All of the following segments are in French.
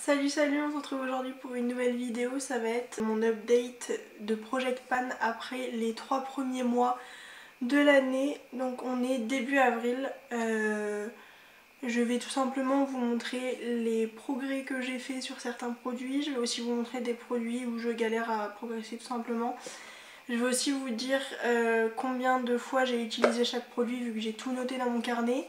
Salut, on se retrouve aujourd'hui pour une nouvelle vidéo. Ça va être mon update de Project Pan après les 3 premiers mois de l'année. Donc on est début avril. Je vais tout simplement vous montrer les progrès que j'ai fait sur certains produits. Je vais aussi vous montrer des produits où je galère à progresser tout simplement. Je vais aussi vous dire combien de fois j'ai utilisé chaque produit vu que j'ai tout noté dans mon carnet.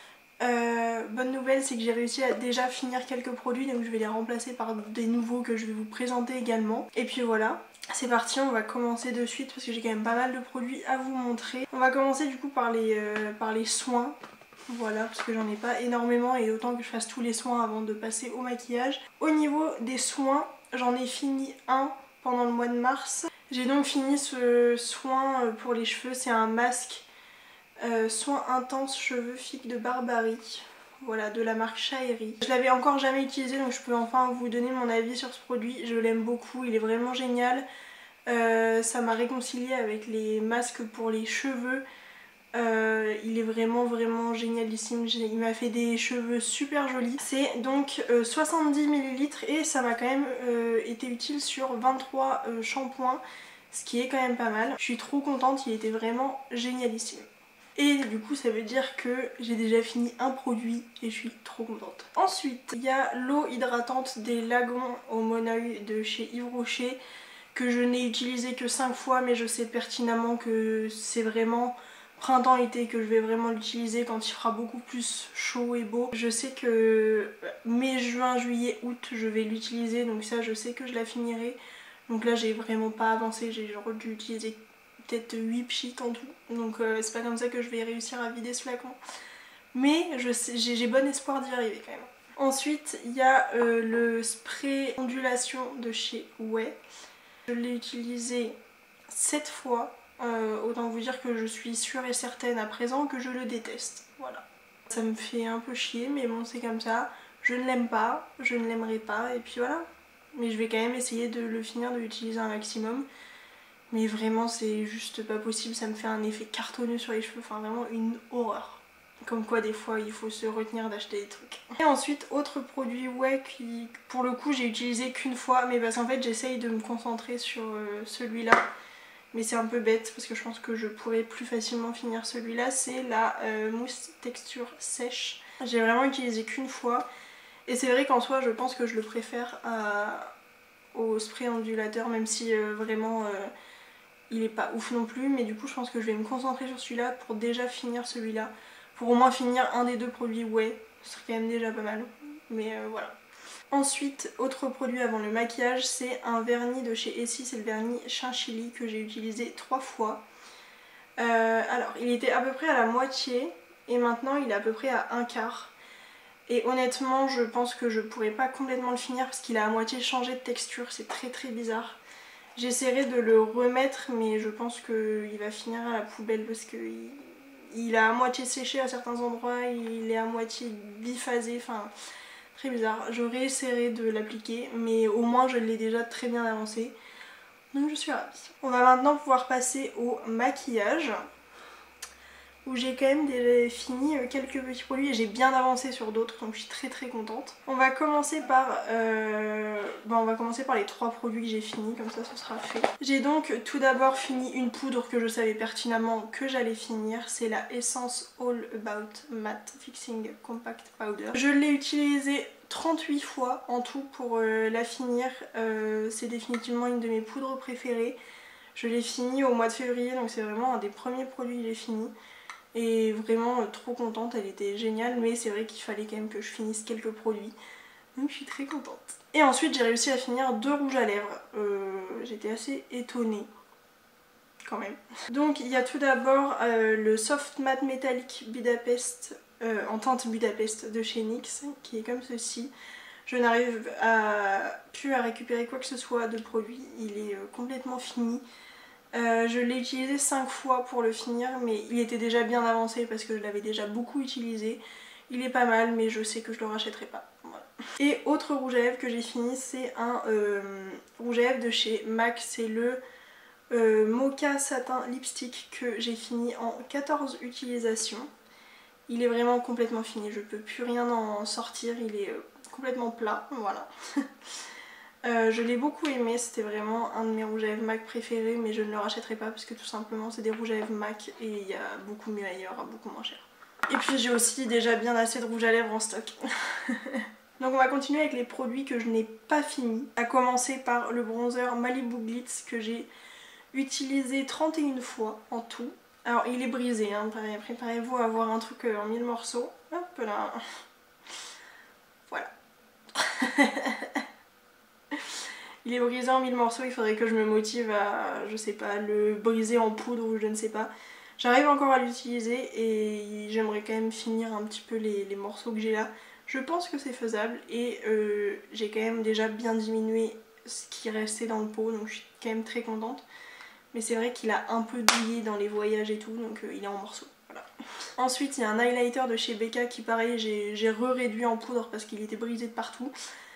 Bonne nouvelle, c'est que j'ai réussi à déjà finir quelques produits, donc je vais les remplacer par des nouveaux que je vais vous présenter également. Et puis voilà, c'est parti, on va commencer de suite parce que j'ai quand même pas mal de produits à vous montrer. On va commencer du coup par les soins. Voilà, parce que j'en ai pas énormément et autant que je fasse tous les soins avant de passer au maquillage. Au niveau des soins, j'en ai fini un pendant le mois de mars. J'ai donc fini ce soin pour les cheveux, c'est un masque soin intense cheveux Figue de Barbarie. Voilà, de la marque Shaeri. Je l'avais encore jamais utilisé, donc je peux enfin vous donner mon avis sur ce produit. Je l'aime beaucoup, il est vraiment génial. Ça m'a réconcilié avec les masques pour les cheveux. Il est vraiment génialissime. Il m'a fait des cheveux super jolis. C'est donc 70 ml et ça m'a quand même été utile sur 23 shampoings, ce qui est quand même pas mal. Je suis trop contente, il était vraiment génialissime. Et du coup ça veut dire que j'ai déjà fini un produit et je suis trop contente. Ensuite il y a l'eau hydratante des Lagons au Moneuil de chez Yves Rocher que je n'ai utilisé que 5 fois, mais je sais pertinemment que c'est vraiment printemps-été que je vais vraiment l'utiliser quand il fera beaucoup plus chaud et beau. Je sais que mai, juin, juillet, août je vais l'utiliser, donc ça je sais que je la finirai. Donc là j'ai vraiment pas avancé, j'ai genre dû utiliser peut-être 8 pchits en tout, donc c'est pas comme ça que je vais réussir à vider ce flacon, mais j'ai bon espoir d'y arriver quand même. Ensuite il y a le spray ondulation de chez Ouai. Je l'ai utilisé 7 fois, autant vous dire que je suis sûre et certaine à présent que je le déteste, voilà. Ça me fait un peu chier, mais bon c'est comme ça, je ne l'aime pas, je ne l'aimerai pas, et puis voilà. Mais je vais quand même essayer de le finir, de l'utiliser un maximum. Mais vraiment c'est juste pas possible, ça me fait un effet cartonneux sur les cheveux, enfin vraiment une horreur. Comme quoi des fois il faut se retenir d'acheter des trucs. Et ensuite autre produit ouais qui pour le coup j'ai utilisé qu'une fois, mais parce qu'en fait j'essaye de me concentrer sur celui-là. Mais c'est un peu bête parce que je pense que je pourrais plus facilement finir celui-là, c'est la mousse texture sèche. J'ai vraiment utilisé qu'une fois et c'est vrai qu'en soi je pense que je le préfère au spray ondulateur, même si vraiment il est pas ouf non plus, mais du coup je pense que je vais me concentrer sur celui-là pour déjà finir celui-là. Pour au moins finir un des deux produits ouais, ce serait quand même déjà pas mal, mais voilà. Ensuite, autre produit avant le maquillage, c'est un vernis de chez Essie, c'est le vernis Chinchilli que j'ai utilisé 3 fois. Alors, il était à peu près à la moitié et maintenant il est à peu près à un quart. Et honnêtement, je pense que je pourrais pas complètement le finir parce qu'il a à moitié changé de texture, c'est très bizarre. J'essaierai de le remettre, mais je pense qu'il va finir à la poubelle parce qu'il a à moitié séché à certains endroits, il est à moitié biphasé, enfin très bizarre. Je réessayerai de l'appliquer, mais au moins je l'ai déjà très bien avancé. Donc je suis ravie. On va maintenant pouvoir passer au maquillage, où j'ai quand même déjà fini quelques petits produits et j'ai bien avancé sur d'autres, donc je suis très contente. On va commencer par les 3 produits que j'ai finis, comme ça ce sera fait. J'ai donc tout d'abord fini une poudre que je savais pertinemment que j'allais finir, c'est la Essence All About Matte Fixing Compact Powder. Je l'ai utilisée 38 fois en tout pour la finir, c'est définitivement une de mes poudres préférées. Je l'ai fini au mois de février, donc c'est vraiment un des premiers produits que j'ai fini. Et vraiment trop contente, elle était géniale, mais c'est vrai qu'il fallait quand même que je finisse quelques produits. Donc je suis très contente. Et ensuite j'ai réussi à finir 2 rouges à lèvres. J'étais assez étonnée quand même. Donc il y a tout d'abord le Soft Matte Metallic Budapest en teinte Budapest de chez NYX, qui est comme ceci. Je n'arrive plus à récupérer quoi que ce soit de produit, il est complètement fini. Je l'ai utilisé 5 fois pour le finir, mais il était déjà bien avancé parce que je l'avais déjà beaucoup utilisé. Il est pas mal, mais je sais que je le rachèterai pas. Voilà. Et autre rouge à lèvres que j'ai fini, c'est un rouge à lèvres de chez MAC, c'est le Mocha Satin Lipstick que j'ai fini en 14 utilisations. Il est vraiment complètement fini, je peux plus rien en sortir, il est complètement plat, voilà. Je l'ai beaucoup aimé, c'était vraiment un de mes rouges à lèvres MAC préférés, mais je ne le rachèterai pas parce que tout simplement c'est des rouges à lèvres MAC et il y a beaucoup mieux ailleurs, à beaucoup moins cher. Et puis j'ai aussi déjà bien assez de rouge à lèvres en stock. Donc on va continuer avec les produits que je n'ai pas finis, à commencer par le bronzer Malibu Glitz que j'ai utilisé 31 fois en tout. Alors il est brisé, hein. Préparez-vous à avoir un truc en 1000 morceaux. Hop là. Voilà. Il est brisé en 1000 morceaux, il faudrait que je me motive à, je sais pas, le briser en poudre ou je ne sais pas. J'arrive encore à l'utiliser et j'aimerais quand même finir un petit peu les morceaux que j'ai là. Je pense que c'est faisable et j'ai quand même déjà bien diminué ce qui restait dans le pot, donc je suis quand même très contente. Mais c'est vrai qu'il a un peu douillé dans les voyages et tout, donc il est en morceaux. Voilà. Ensuite il y a un highlighter de chez Becca qui pareil j'ai réduit en poudre parce qu'il était brisé de partout.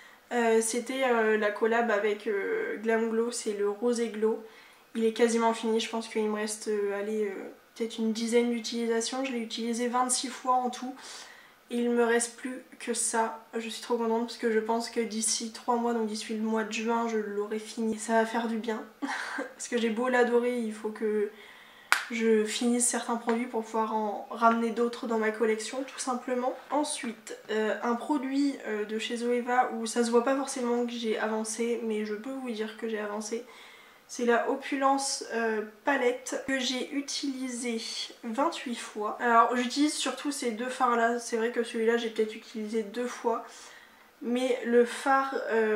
C'était la collab avec Glam Glow, c'est le Rosé Glow. Il est quasiment fini, je pense qu'il me reste peut-être une dizaine d'utilisations. Je l'ai utilisé 26 fois en tout. Et il me reste plus que ça. Je suis trop contente parce que je pense que d'ici 3 mois, donc d'ici le mois de juin, je l'aurai fini. Ça va faire du bien. Parce que j'ai beau l'adorer, il faut que je finisse certains produits pour pouvoir en ramener d'autres dans ma collection tout simplement. Ensuite un produit de chez Zoeva où ça se voit pas forcément que j'ai avancé, mais je peux vous dire que j'ai avancé. C'est la Opulence palette que j'ai utilisée 28 fois. Alors j'utilise surtout ces deux fards là, c'est vrai que celui-là j'ai peut-être utilisé 2 fois. Mais le fard,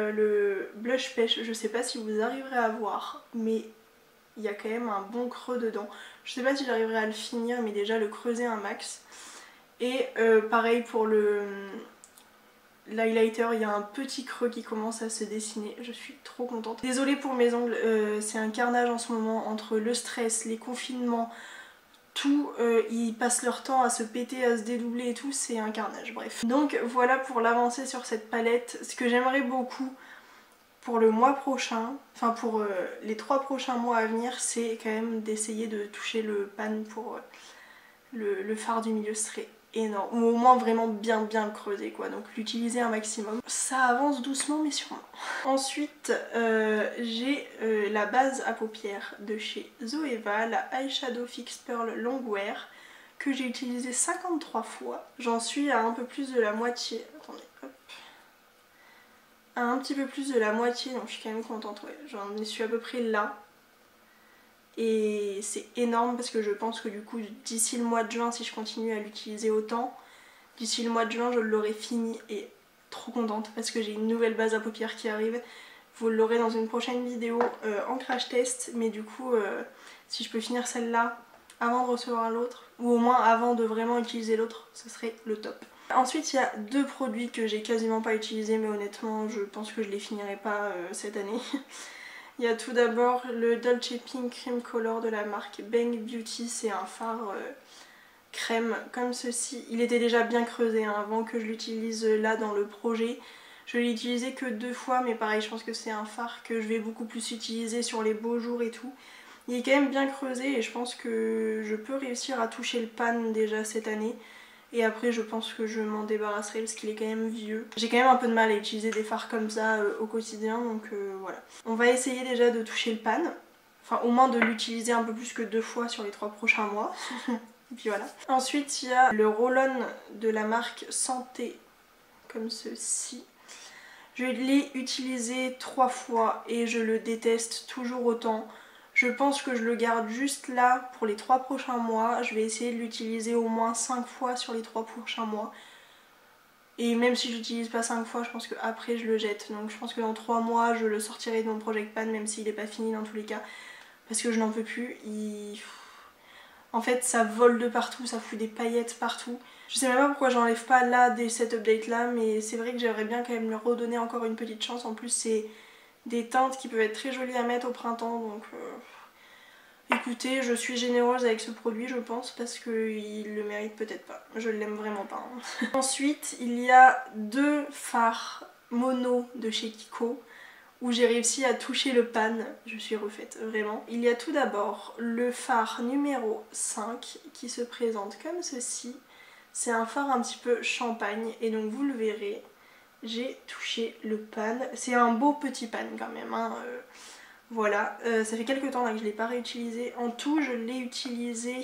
le blush pêche, je sais pas si vous arriverez à voir, mais il y a quand même un bon creux dedans. Je sais pas si j'arriverai à le finir, mais déjà le creuser un max. Et pareil pour l'highlighter, il y a un petit creux qui commence à se dessiner. Je suis trop contente. Désolée pour mes ongles, c'est un carnage en ce moment entre le stress, les confinements, tout. Ils passent leur temps à se péter, à se dédoubler et tout, c'est un carnage, bref. Donc voilà pour l'avancée sur cette palette. Ce que j'aimerais beaucoup pour le mois prochain, enfin pour les 3 prochains mois à venir, c'est quand même d'essayer de toucher le pan pour le fard du milieu, serait énorme. Ou au moins vraiment bien le creuser quoi, donc l'utiliser un maximum. Ça avance doucement mais sûrement. Ensuite j'ai la base à paupières de chez Zoeva, la Eyeshadow Fix Pearl Longwear, que j'ai utilisée 53 fois. J'en suis à un peu plus de la moitié. Attendez, hop. À un petit peu plus de la moitié, donc je suis quand même contente, ouais. J'en suis à peu près là. Et c'est énorme parce que je pense que du coup d'ici le mois de juin, si je continue à l'utiliser autant, d'ici le mois de juin je l'aurai fini et trop contente parce que j'ai une nouvelle base à paupières qui arrive. Vous l'aurez dans une prochaine vidéo en crash test, mais du coup si je peux finir celle-là avant de recevoir l'autre, ou au moins avant de vraiment utiliser l'autre, ce serait le top. Ensuite il y a 2 produits que j'ai quasiment pas utilisés, mais honnêtement je pense que je les finirai pas cette année. Il y a tout d'abord le Dolce Pink Cream Color de la marque Bang Beauty, c'est un fard crème comme ceci. Il était déjà bien creusé hein, avant que je l'utilise là dans le projet. Je l'ai utilisé que 2 fois, mais pareil je pense que c'est un fard que je vais beaucoup plus utiliser sur les beaux jours et tout. Il est quand même bien creusé et je pense que je peux réussir à toucher le pan déjà cette année. Et après je pense que je m'en débarrasserai parce qu'il est quand même vieux. J'ai quand même un peu de mal à utiliser des fards comme ça au quotidien, donc voilà. On va essayer déjà de toucher le pan. Enfin au moins de l'utiliser un peu plus que 2 fois sur les 3 prochains mois. Et puis voilà. Ensuite il y a le roll-on de la marque Santé, comme ceci. Je l'ai utilisé 3 fois et je le déteste toujours autant. Je pense que je le garde juste là pour les 3 prochains mois. Je vais essayer de l'utiliser au moins 5 fois sur les 3 prochains mois. Et même si je l'utilise pas 5 fois, je pense qu'après je le jette. Donc je pense que dans 3 mois, je le sortirai de mon Project Pan, même s'il n'est pas fini dans tous les cas. Parce que je n'en peux plus. En fait, ça vole de partout, ça fout des paillettes partout. Je sais même pas pourquoi j'enlève pas là dès cette update là, mais c'est vrai que j'aimerais bien quand même lui redonner encore une petite chance. En plus, c'est des teintes qui peuvent être très jolies à mettre au printemps, donc écoutez, je suis généreuse avec ce produit je pense parce qu'il le mérite peut-être pas, je l'aime vraiment pas hein. Ensuite il y a 2 fards mono de chez Kiko où j'ai réussi à toucher le pan, je suis refaite vraiment. Il y a tout d'abord le fard numéro 5 qui se présente comme ceci. C'est un fard un petit peu champagne et donc vous le verrez, j'ai touché le pan. C'est un beau petit pan quand même, hein. Voilà, ça fait quelques temps là que je ne l'ai pas réutilisé. En tout, je l'ai utilisé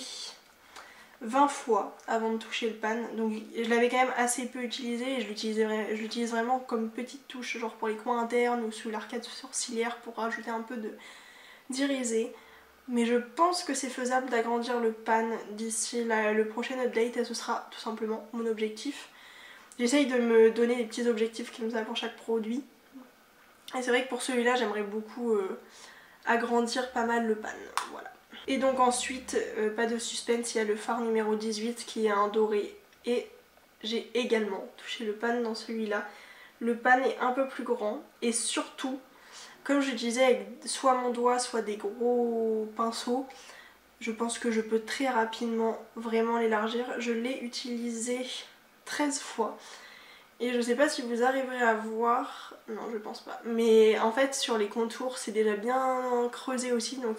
20 fois avant de toucher le pan. Donc je l'avais quand même assez peu utilisé et je l'utilise vraiment comme petite touche, genre pour les coins internes ou sous l'arcade sourcilière pour rajouter un peu d'irisé. Mais je pense que c'est faisable d'agrandir le pan d'ici le prochain update et ce sera tout simplement mon objectif. J'essaye de me donner des petits objectifs comme ça pour chaque produit. Et c'est vrai que pour celui-là, j'aimerais beaucoup agrandir pas mal le pan. Voilà. Et donc ensuite, pas de suspense, il y a le phare numéro 18 qui est un doré. Et j'ai également touché le pan dans celui-là. Le pan est un peu plus grand et surtout, comme je disais, avec soit mon doigt, soit des gros pinceaux, je pense que je peux très rapidement vraiment l'élargir. Je l'ai utilisé 13 fois. Et je sais pas si vous arriverez à voir, non je pense pas, mais en fait sur les contours c'est déjà bien creusé aussi, donc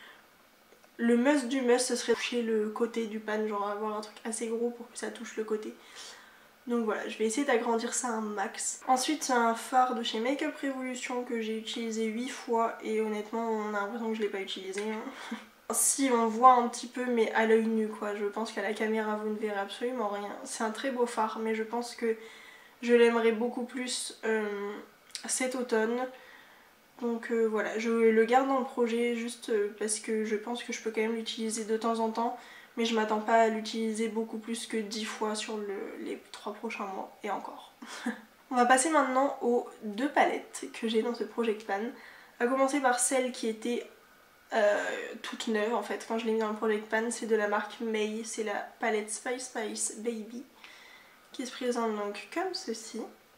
le must du must ce serait toucher le côté du pan, genre avoir un truc assez gros pour que ça touche le côté. Donc voilà, je vais essayer d'agrandir ça un max. Ensuite c'est un fard de chez Makeup Revolution que j'ai utilisé 8 fois et honnêtement on a l'impression que je l'ai pas utilisé, hein. Si on voit un petit peu mais à l'œil nu quoi, je pense qu'à la caméra vous ne verrez absolument rien. C'est un très beau fard mais je pense que je l'aimerais beaucoup plus cet automne. Donc voilà, je le garde dans le projet juste parce que je pense que je peux quand même l'utiliser de temps en temps. Mais je m'attends pas à l'utiliser beaucoup plus que 10 fois sur les 3 prochains mois et encore. On va passer maintenant aux 2 palettes que j'ai dans ce Project Pan. À commencer par celle qui était toute neuve en fait quand je l'ai mis dans le Project Pan. C'est de la marque May, c'est la palette Spice Spice Baby, qui se présente donc comme ceci.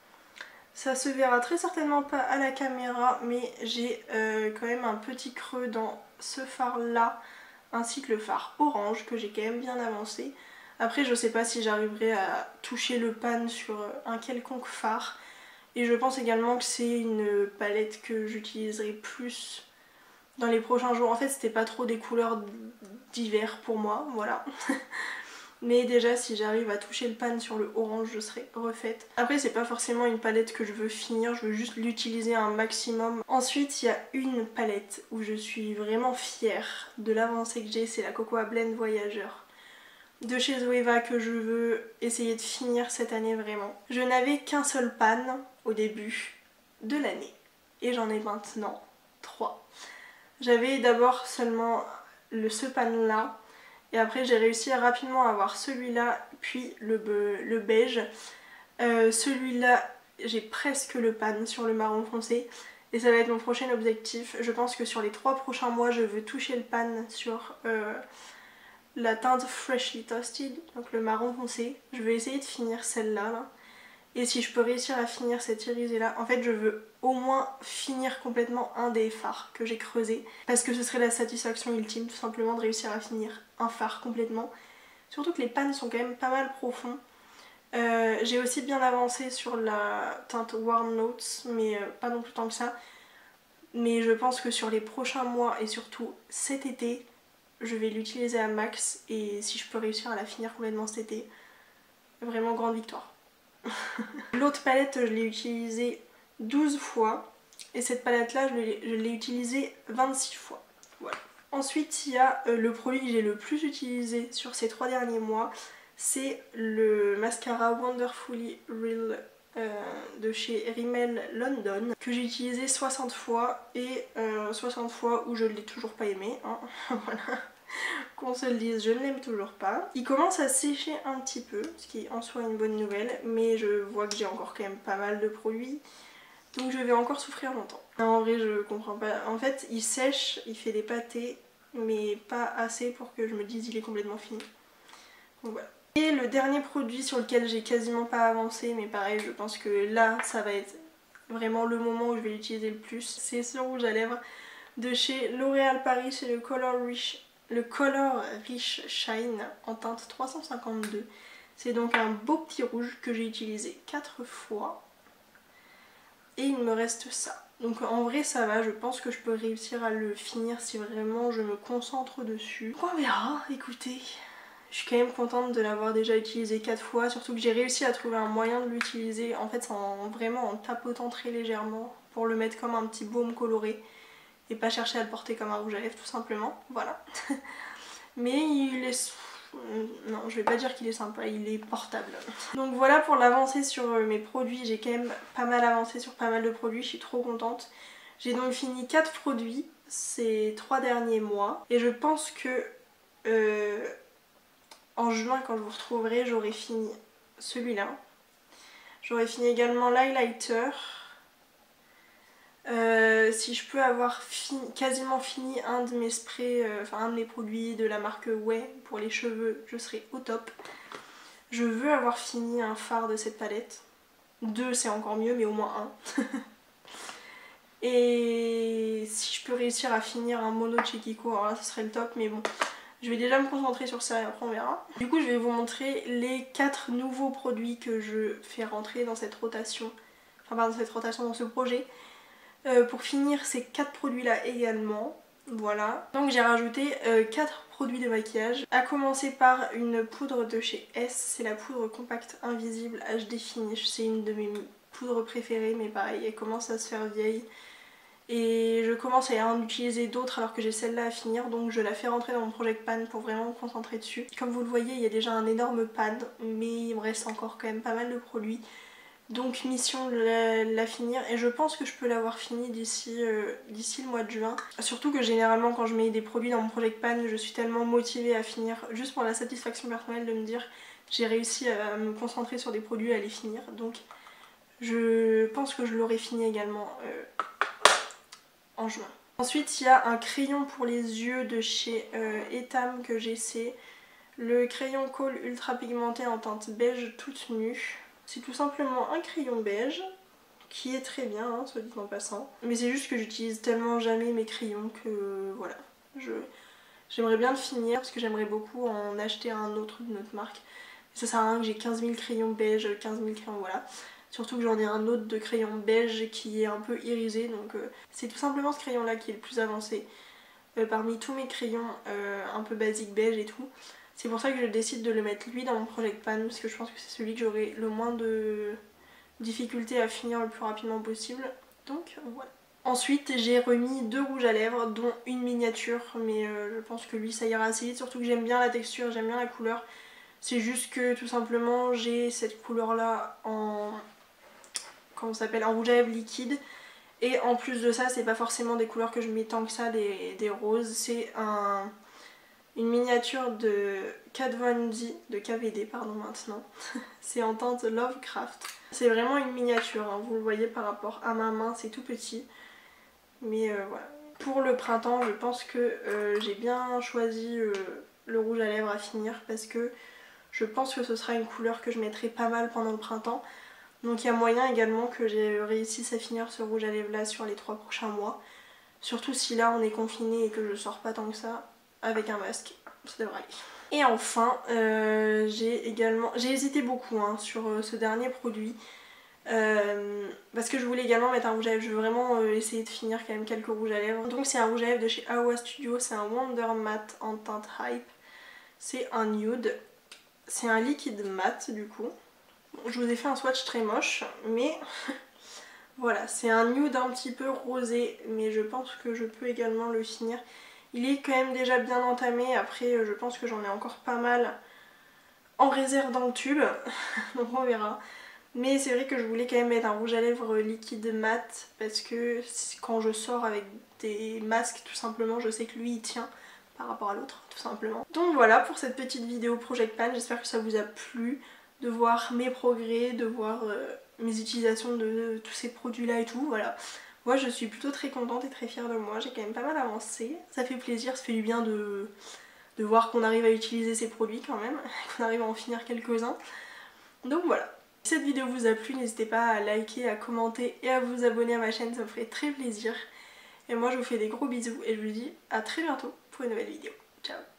Ça se verra très certainement pas à la caméra, mais j'ai quand même un petit creux dans ce fard là, ainsi que le fard orange que j'ai quand même bien avancé. Après je sais pas si j'arriverai à toucher le pan sur un quelconque fard. Et je pense également que c'est une palette que j'utiliserai plus dans les prochains jours. En fait c'était pas trop des couleurs d'hiver pour moi, voilà. Mais déjà si j'arrive à toucher le pan sur le orange je serai refaite. Après c'est pas forcément une palette que je veux finir, je veux juste l'utiliser un maximum. Ensuite il y a une palette où je suis vraiment fière de l'avancée que j'ai, c'est la Cocoa Blend Voyageur de chez Zoeva que je veux essayer de finir cette année vraiment. Je n'avais qu'un seul pan au début de l'année et j'en ai maintenant 3. J'avais d'abord seulement ce pan là. Et après j'ai réussi à rapidement avoir celui-là, puis le beige. Celui-là, j'ai presque le pan sur le marron foncé. Et ça va être mon prochain objectif. Je pense que sur les 3 prochains mois, je veux toucher le pan sur la teinte Freshly Toasted, donc le marron foncé. Je vais essayer de finir celle-là, là. Et si je peux réussir à finir cette irisée là, en fait je veux au moins finir complètement un des fards que j'ai creusé. Parce que ce serait la satisfaction ultime tout simplement de réussir à finir un fard complètement. Surtout que les pans sont quand même pas mal profonds. J'ai aussi bien avancé sur la teinte Warm Notes, mais pas non plus tant que ça. Mais je pense que sur les prochains mois et surtout cet été, je vais l'utiliser à max. Et si je peux réussir à la finir complètement cet été, vraiment grande victoire. L'autre palette je l'ai utilisée 12 fois et cette palette là je l'ai utilisée 26 fois. Voilà. Ensuite il y a le produit que j'ai le plus utilisé sur ces 3 derniers mois, c'est le mascara Wonderfully Real de chez Rimmel London que j'ai utilisé 60 fois et 60 fois où je ne l'ai toujours pas aimé, hein. Voilà. Qu'on se le dise, je ne l'aime toujours pas. Il commence à sécher un petit peu, ce qui est en soi une bonne nouvelle, mais je vois que j'ai encore quand même pas mal de produits, donc je vais encore souffrir longtemps. Non, en vrai je comprends pas, en fait il sèche, il fait des pâtés, mais pas assez pour que je me dise il est complètement fini. Donc voilà. Et le dernier produit sur lequel j'ai quasiment pas avancé, mais pareil je pense que là ça va être vraiment le moment où je vais l'utiliser le plus, c'est ce rouge à lèvres de chez L'Oréal Paris, c'est le Color Rich Shine en teinte 352. C'est donc un beau petit rouge que j'ai utilisé 4 fois. Et il me reste ça. Donc en vrai ça va, je pense que je peux réussir à le finir si vraiment je me concentre dessus. Donc on verra, écoutez. Je suis quand même contente de l'avoir déjà utilisé 4 fois, surtout que j'ai réussi à trouver un moyen de l'utiliser en fait vraiment en tapotant très légèrement pour le mettre comme un petit baume coloré et pas chercher à le porter comme un rouge à lèvres tout simplement, voilà. Mais il est... non, je vais pas dire qu'il est sympa, il est portable. Donc voilà pour l'avancée sur mes produits, j'ai quand même pas mal avancé sur pas mal de produits, je suis trop contente. J'ai donc fini 4 produits ces 3 derniers mois et je pense que en juin quand je vous retrouverai j'aurai fini celui-là. J'aurai fini également l'highlighter. Si je peux avoir quasiment fini un de mes sprays, enfin un de mes produits de la marque Way pour les cheveux, je serai au top. Je veux avoir fini un fard de cette palette. 2 c'est encore mieux mais au moins 1. Et si je peux réussir à finir un mono de chez Kiko, alors là ce serait le top, mais bon. Je vais déjà me concentrer sur ça et après on verra. Du coup je vais vous montrer les 4 nouveaux produits que je fais rentrer dans cette rotation. Enfin pas dans cette rotation, dans ce projet. Pour finir ces 4 produits là également. Voilà. Donc j'ai rajouté 4 produits de maquillage. À commencer par une poudre de chez S. C'est la poudre compacte invisible HD Finish. C'est une de mes poudres préférées mais pareil elle commence à se faire vieille. Et je commence à en utiliser d'autres alors que j'ai celle-là à finir, donc je la fais rentrer dans mon Project Pan pour vraiment me concentrer dessus. Comme vous le voyez, il y a déjà un énorme pan, mais il me reste encore quand même pas mal de produits. Donc mission de la finir, et je pense que je peux l'avoir fini d'ici le mois de juin. Surtout que généralement quand je mets des produits dans mon Project Pan, je suis tellement motivée à finir, juste pour la satisfaction personnelle de me dire j'ai réussi à me concentrer sur des produits et à les finir. Donc je pense que je l'aurai fini également en juin. Ensuite il y a un crayon pour les yeux de chez Etam que j'essaie. Le crayon Kohl ultra pigmenté en teinte beige toute nue. C'est tout simplement un crayon beige qui est très bien, hein, soit dit en passant. Mais c'est juste que j'utilise tellement jamais mes crayons que voilà. J'aimerais bien le finir parce que j'aimerais beaucoup en acheter un autre d'une autre marque. Ça sert à rien que j'ai 15 000 crayons beige, 15 000 crayons voilà. Surtout que j'en ai un autre de crayon beige qui est un peu irisé, donc c'est tout simplement ce crayon là qui est le plus avancé parmi tous mes crayons un peu basique beige et tout. C'est pour ça que je décide de le mettre lui dans mon Project Pan parce que je pense que c'est celui que j'aurai le moins de difficultés à finir le plus rapidement possible. Donc voilà. Ensuite j'ai remis 2 rouges à lèvres dont une miniature mais je pense que lui ça ira assez vite, surtout que j'aime bien la texture, j'aime bien la couleur. C'est juste que tout simplement j'ai cette couleur là en... comment ça s'appelle, en rouge à lèvres liquide. Et en plus de ça c'est pas forcément des couleurs que je mets tant que ça, des roses. C'est une miniature de Kat Von D, de KVD pardon maintenant. C'est en teinte Lovecraft. C'est vraiment une miniature, hein. Vous le voyez par rapport à ma main, c'est tout petit. Mais voilà. Pour le printemps je pense que j'ai bien choisi le rouge à lèvres à finir parce que je pense que ce sera une couleur que je mettrai pas mal pendant le printemps. Donc il y a moyen également que j'ai réussi à finir ce rouge à lèvres là sur les 3 prochains mois. Surtout si là on est confiné et que je sors pas tant que ça avec un masque, ça devrait aller. Et enfin j'ai hésité beaucoup hein, sur ce dernier produit. Parce que je voulais également mettre un rouge à lèvres, je veux vraiment essayer de finir quand même quelques rouges à lèvres. Donc c'est un rouge à lèvres de chez Awa Studio, c'est un Wonder Matte en teinte Hype. C'est un nude. C'est un liquide mat du coup. Bon, je vous ai fait un swatch très moche, mais voilà, c'est un nude un petit peu rosé, mais je pense que je peux également le finir. Il est quand même déjà bien entamé, après je pense que j'en ai encore pas mal en réserve dans le tube, donc on verra. Mais c'est vrai que je voulais quand même mettre un rouge à lèvres liquide mat, parce que quand je sors avec des masques tout simplement, je sais que lui il tient par rapport à l'autre tout simplement. Donc voilà pour cette petite vidéo Project Pan, j'espère que ça vous a plu de voir mes progrès, de voir mes utilisations de tous ces produits là et tout, voilà. Moi je suis plutôt très contente et très fière de moi, j'ai quand même pas mal avancé, ça fait plaisir, ça fait du bien de voir qu'on arrive à utiliser ces produits quand même, qu'on arrive à en finir quelques-uns. Donc voilà. Si cette vidéo vous a plu, n'hésitez pas à liker, à commenter et à vous abonner à ma chaîne, ça me ferait très plaisir. Et moi je vous fais des gros bisous et je vous dis à très bientôt pour une nouvelle vidéo. Ciao!